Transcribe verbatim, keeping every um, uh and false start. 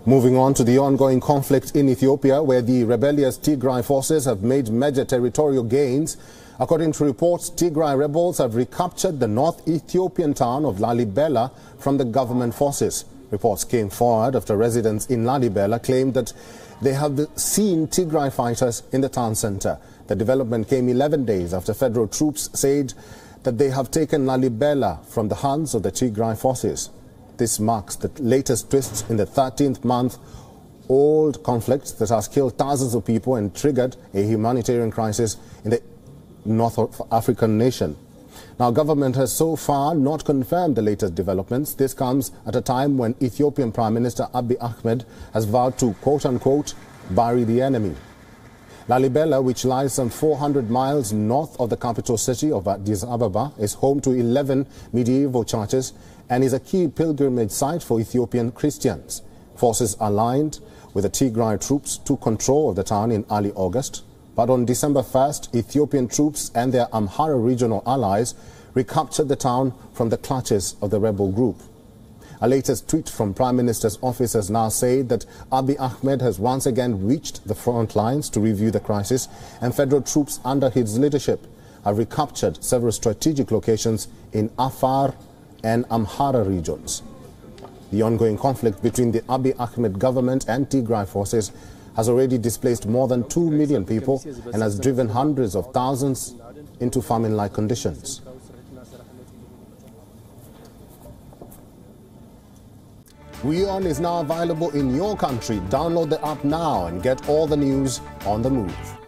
Moving on to the ongoing conflict in Ethiopia, where the rebellious Tigray forces have made major territorial gains. According to reports, Tigray rebels have recaptured the North Ethiopian town of Lalibela from the government forces. Reports came forward after residents in Lalibela claimed that they have seen Tigray fighters in the town center. The development came eleven days after federal troops said that they have taken Lalibela from the hands of the Tigray forces. This marks the latest twist in the thirteenth month-old conflict that has killed thousands of people and triggered a humanitarian crisis in the North African nation. Now, government has so far not confirmed the latest developments. This comes at a time when Ethiopian Prime Minister Abiy Ahmed has vowed to, quote-unquote, bury the enemy. Lalibela, which lies some four hundred miles north of the capital city of Addis Ababa, is home to eleven medieval churches and is a key pilgrimage site for Ethiopian Christians. Forces aligned with the Tigray troops took control of the town in early August. But on December first, Ethiopian troops and their Amhara regional allies recaptured the town from the clutches of the rebel group. A latest tweet from Prime Minister's office has now said that Abiy Ahmed has once again reached the front lines to review the crisis, and federal troops under his leadership have recaptured several strategic locations in Afar and Amhara regions. The ongoing conflict between the Abiy Ahmed government and Tigray forces has already displaced more than two million people and has driven hundreds of thousands into famine-like conditions. WION is now available in your country. Download the app now and get all the news on the move.